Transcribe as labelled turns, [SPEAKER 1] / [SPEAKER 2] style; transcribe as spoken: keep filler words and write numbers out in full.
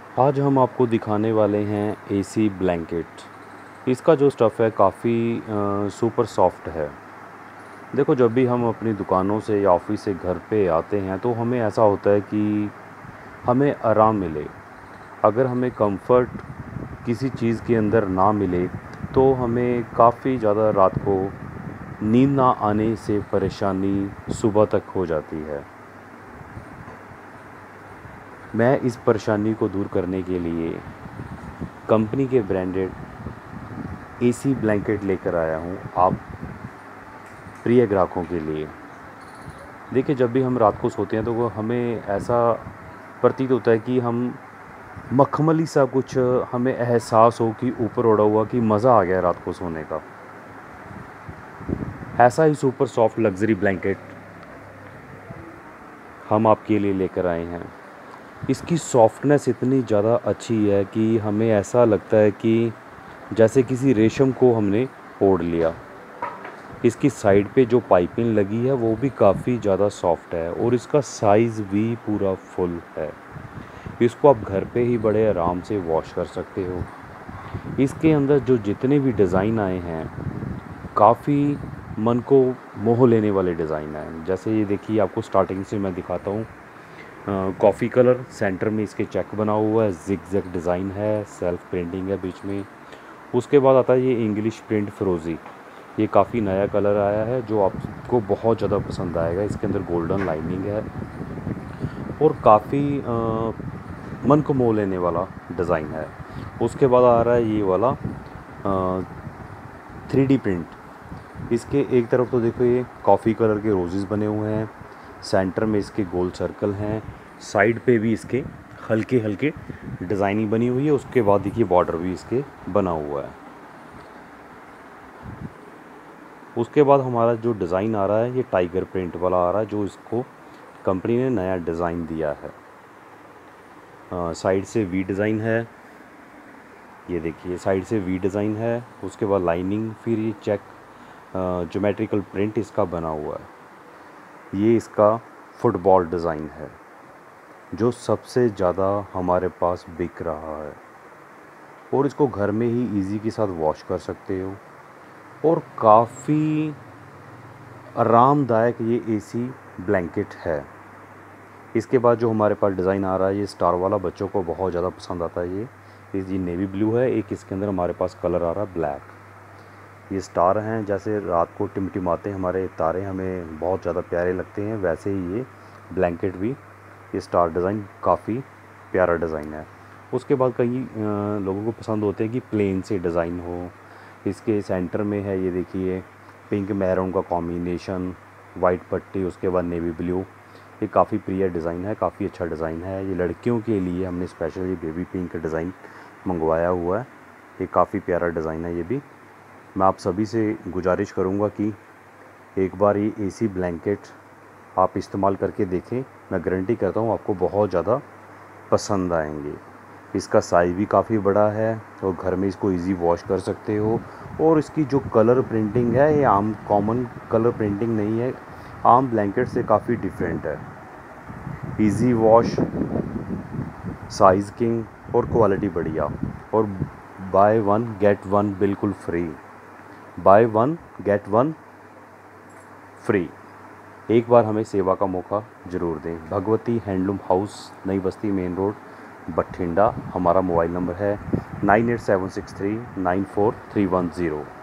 [SPEAKER 1] आज हम आपको दिखाने वाले हैं एसी ब्लैंकेट। इसका जो स्टफ़ है काफ़ी सुपर सॉफ्ट है। देखो, जब भी हम अपनी दुकानों से या ऑफिस से घर पे आते हैं तो हमें ऐसा होता है कि हमें आराम मिले। अगर हमें कंफर्ट किसी चीज़ के अंदर ना मिले तो हमें काफ़ी ज़्यादा रात को नींद ना आने से परेशानी सुबह तक हो जाती है। मैं इस परेशानी को दूर करने के लिए कंपनी के ब्रांडेड एसी ब्लैंकेट लेकर आया हूँ आप प्रिय ग्राहकों के लिए। देखिए, जब भी हम रात को सोते हैं तो वो हमें ऐसा प्रतीत होता है कि हम मखमली सा कुछ हमें एहसास हो कि ऊपर ओढ़ा हुआ कि मज़ा आ गया रात को सोने का। ऐसा ही सुपर सॉफ्ट लग्जरी ब्लैंकेट हम आपके लिए लेकर आए हैं। इसकी सॉफ्टनेस इतनी ज़्यादा अच्छी है कि हमें ऐसा लगता है कि जैसे किसी रेशम को हमने ओढ़ लिया। इसकी साइड पे जो पाइपिंग लगी है वो भी काफ़ी ज़्यादा सॉफ्ट है और इसका साइज़ भी पूरा फुल है। इसको आप घर पे ही बड़े आराम से वॉश कर सकते हो। इसके अंदर जो जितने भी डिज़ाइन आए हैं काफ़ी मन को मोह लेने वाले डिज़ाइन हैं। जैसे ये देखिए, आपको स्टार्टिंग से मैं दिखाता हूँ। कॉफ़ी कलर सेंटर में इसके चेक बना हुआ है, जिग जैग डिज़ाइन है, सेल्फ प्रिंटिंग है बीच में। उसके बाद आता है ये इंग्लिश प्रिंट फिरोज़ी। ये काफ़ी नया कलर आया है जो आपको बहुत ज़्यादा पसंद आएगा। इसके अंदर गोल्डन लाइनिंग है और काफ़ी मन को मोह लेने वाला डिज़ाइन है। उसके बाद आ रहा है ये वाला थ्री डी प्रिंट। इसके एक तरफ तो देखो ये कॉफ़ी कलर के रोजेस बने हुए हैं, सेंटर में इसके गोल सर्कल हैं, साइड पे भी इसके हल्के हल्के डिज़ाइनिंग बनी हुई है। उसके बाद देखिए बॉर्डर भी इसके बना हुआ है। उसके बाद हमारा जो डिज़ाइन आ रहा है ये टाइगर प्रिंट वाला आ रहा है, जो इसको कंपनी ने नया डिज़ाइन दिया है। आ, साइड से वी डिज़ाइन है, ये देखिए साइड से वी डिज़ाइन है। उसके बाद लाइनिंग, फिर ये चेक ज्योमेट्रिकल प्रिंट इसका बना हुआ है। ये इसका फुटबॉल डिज़ाइन है जो सबसे ज़्यादा हमारे पास बिक रहा है और इसको घर में ही इजी के साथ वॉश कर सकते हो और काफ़ी आरामदायक ये एसी ब्लैंकेट है। इसके बाद जो हमारे पास डिज़ाइन आ रहा है ये स्टार वाला, बच्चों को बहुत ज़्यादा पसंद आता है। ये ये नेवी ब्लू है, एक इसके अंदर हमारे पास कलर आ रहा है ब्लैक। ये स्टार हैं, जैसे रात को टिमटिमाते हमारे तारे हमें बहुत ज़्यादा प्यारे लगते हैं, वैसे ही ये ब्लैंकेट भी ये स्टार डिज़ाइन काफ़ी प्यारा डिज़ाइन है। उसके बाद कई लोगों को पसंद होते हैं कि प्लेन से डिज़ाइन हो। इसके सेंटर में है ये देखिए पिंक मैरून का कॉम्बिनेशन, वाइट पट्टी, उसके बाद नेवी ब्लू। ये काफ़ी प्रिय डिज़ाइन है, काफ़ी अच्छा डिज़ाइन है। ये लड़कियों के लिए हमने स्पेशली बेबी पिंक डिज़ाइन मंगवाया हुआ है। ये काफ़ी प्यारा डिज़ाइन है। ये भी मैं आप सभी से गुजारिश करूँगा कि एक बार ये एसी ब्लैंकेट आप इस्तेमाल करके देखें। मैं गारंटी करता हूँ आपको बहुत ज़्यादा पसंद आएंगे। इसका साइज़ भी काफ़ी बड़ा है और घर में इसको इजी वॉश कर सकते हो। और इसकी जो कलर प्रिंटिंग है ये आम कॉमन कलर प्रिंटिंग नहीं है, आम ब्लैंकेट से काफ़ी डिफरेंट है। इजी वॉश, साइज़ किंग और क्वालिटी बढ़िया, और बाय वन गेट वन बिल्कुल free. Buy one get one free. एक बार हमें सेवा का मौका ज़रूर दें। भगवती हैंडलूम हाउस, नई बस्ती, मेन रोड, बठिंडा। हमारा मोबाइल नंबर है nine eight seven six three nine four three one zero.